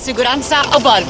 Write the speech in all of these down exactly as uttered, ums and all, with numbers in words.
Segurança a bordo.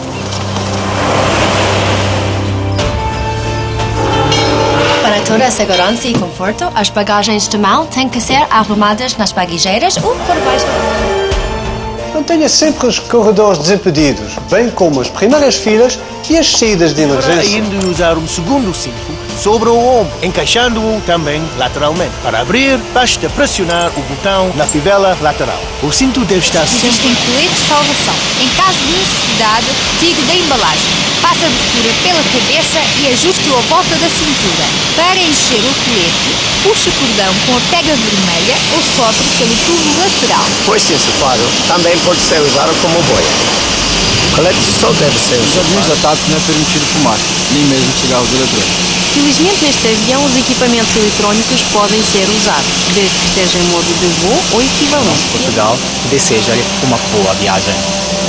Para toda a segurança e conforto, as bagagens de mão têm que ser arrumadas nas bagagens ou por baixo. Mantenha sempre os corredores desimpedidos, bem como as primeiras filas e as saídas de emergência. Ainda usar um segundo cinto sobre o ombro, encaixando-o também lateralmente. Para abrir, basta pressionar o botão na fivela lateral. O cinto deve estar sempre... Existem coletes de salvação. Em caso de necessidade, retire da embalagem. Passe a abertura pela cabeça e ajuste-o à volta da cintura. Para encher o colete, puxe o cordão com a pega vermelha ou sopre pelo tubo lateral. Pois encefado também pode ser usado como boia. O colete só deve ser usado. Nos ataques não é permitido fumar, nem mesmo cigarros eletrônicos. Felizmente neste avião os equipamentos eletrónicos podem ser usados, desde que esteja em modo de voo ou equivalente. Portugal deseja uma boa viagem.